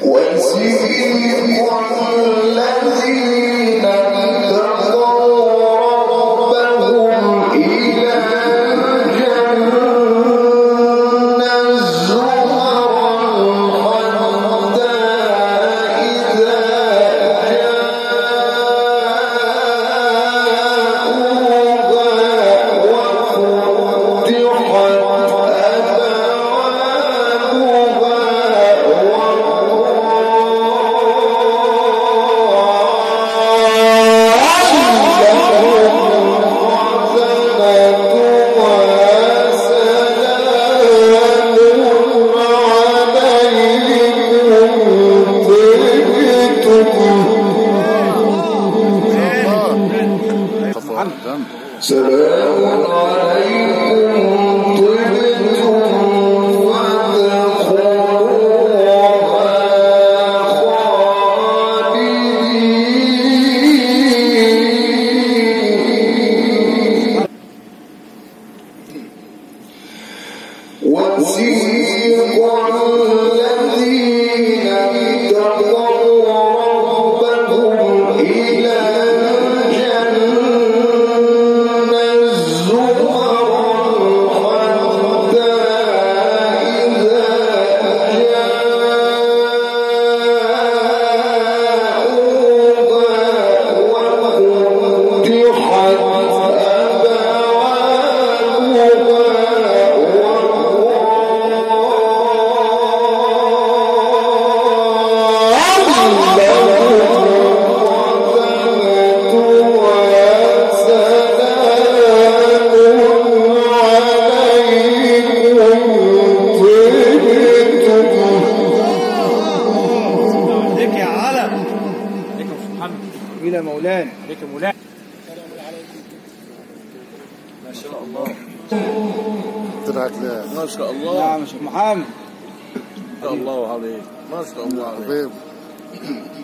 سلام عليكم طبتم وسيق الذين اتقوا ربهم إلى الجنة زمرا حتى إذا جاءوها إلى مولانا عليك مولانا. ما شاء الله طلعت لا ما شاء الله. نعم يا شيخ محمد. ما شاء الله عليك ما شاء الله عليك. حبيب